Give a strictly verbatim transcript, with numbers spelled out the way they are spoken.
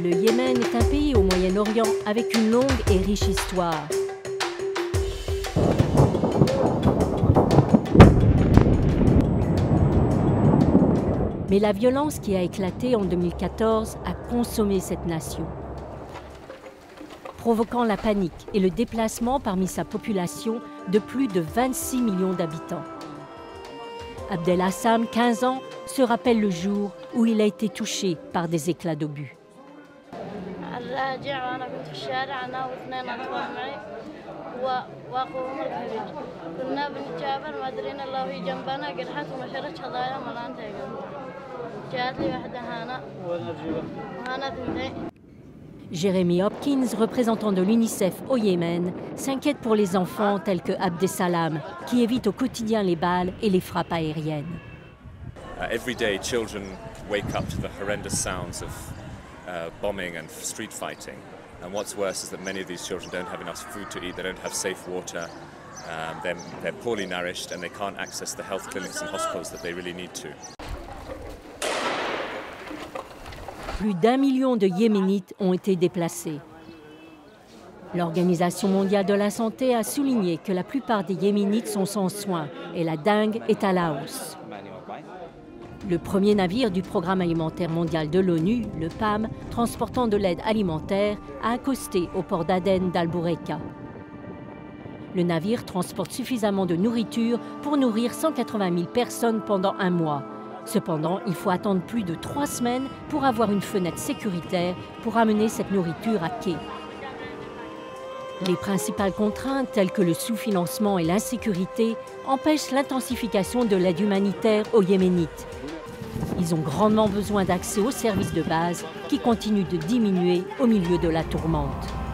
Le Yémen est un pays au Moyen-Orient avec une longue et riche histoire. Mais la violence qui a éclaté en deux mille quatorze a consommé cette nation, provoquant la panique et le déplacement parmi sa population de plus de vingt-six millions d'habitants. Abdel Hassam, quinze ans, se rappelle le jour où il a été touché par des éclats d'obus. Jeremy Hopkins, représentant de l'UNICEF au Yémen, s'inquiète pour les enfants tels que Abdessalam, qui évitent au quotidien les balles et les frappes aériennes. Uh, every day, children wake up to the horrendous sounds of uh, bombing and street fighting. And what's worse is that many of these children don't have enough food to eat, they don't have safe water, um, they're, they're poorly nourished, and they can't access the health clinics and hospitals that they really need to. Plus d'un million de Yéménites ont été déplacés. L'Organisation mondiale de la santé a souligné que la plupart des Yéménites sont sans soins et la dengue est à la hausse. Le premier navire du Programme alimentaire mondial de l'ONU, le P A M, transportant de l'aide alimentaire, a accosté au port d'Aden d'Al-Boureka. Le navire transporte suffisamment de nourriture pour nourrir cent quatre-vingt mille personnes pendant un mois. Cependant, il faut attendre plus de trois semaines pour avoir une fenêtre sécuritaire pour amener cette nourriture à quai. Les principales contraintes, telles que le sous-financement et l'insécurité, empêchent l'intensification de l'aide humanitaire aux Yéménites. Ils ont grandement besoin d'accès aux services de base qui continuent de diminuer au milieu de la tourmente.